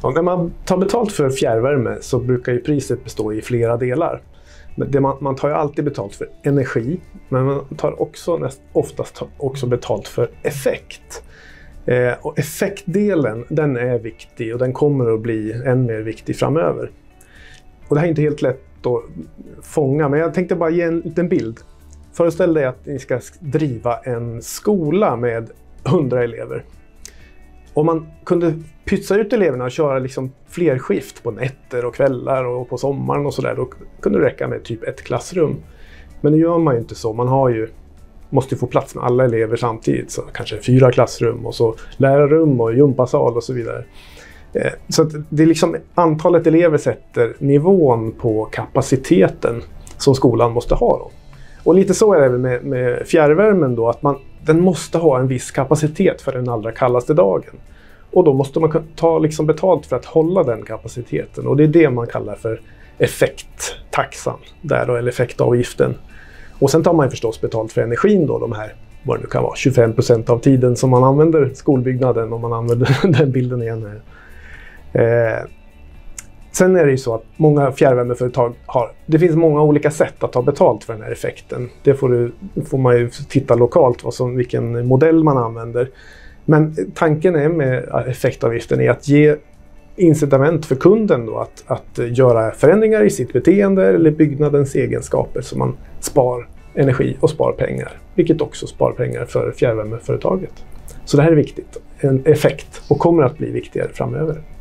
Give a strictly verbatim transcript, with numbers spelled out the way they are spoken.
Ja, när man tar betalt för fjärrvärme så brukar ju priset bestå i flera delar. Det man, man tar ju alltid betalt för energi, men man tar också näst, oftast också betalt för effekt. Eh, och effektdelen, den är viktig och den kommer att bli än mer viktig framöver. Och det här är inte helt lätt att fånga, men jag tänkte bara ge en liten bild. Föreställ dig att ni ska driva en skola med hundra elever. Om man kunde pytsa ut eleverna och köra liksom fler skift på nätter och kvällar och på sommaren och sådär, då kunde det räcka med typ ett klassrum. Men det gör man ju inte så. Man har ju, måste ju få plats med alla elever samtidigt, så kanske fyra klassrum och så lärarrum och gympasal och så vidare. Så att det är liksom antalet elever sätter nivån på kapaciteten som skolan måste ha då. Och lite så är det med, med fjärrvärmen då, att man, den måste ha en viss kapacitet för den allra kallaste dagen. Och då måste man ta liksom betalt för att hålla den kapaciteten. Och det är det man kallar för effekttaxan där då, eller effektavgiften. Och sen tar man förstås betalt för energin då, de här, vad det nu kan vara, tjugofem procent av tiden som man använder skolbyggnaden, om man använder den bilden igen här. Eh, sen är det ju så att många fjärrvärmeföretag har, det finns många olika sätt att ta betalt för den här effekten. Det får, du, får man ju titta lokalt vad som, vilken modell man använder. Men tanken är med effektavgiften är att ge incitament för kunden då att, att göra förändringar i sitt beteende eller byggnadens egenskaper, så man spar energi och spar pengar, vilket också spar pengar för fjärrvärmeföretaget. Så det här är viktigt, en effekt, och kommer att bli viktigare framöver.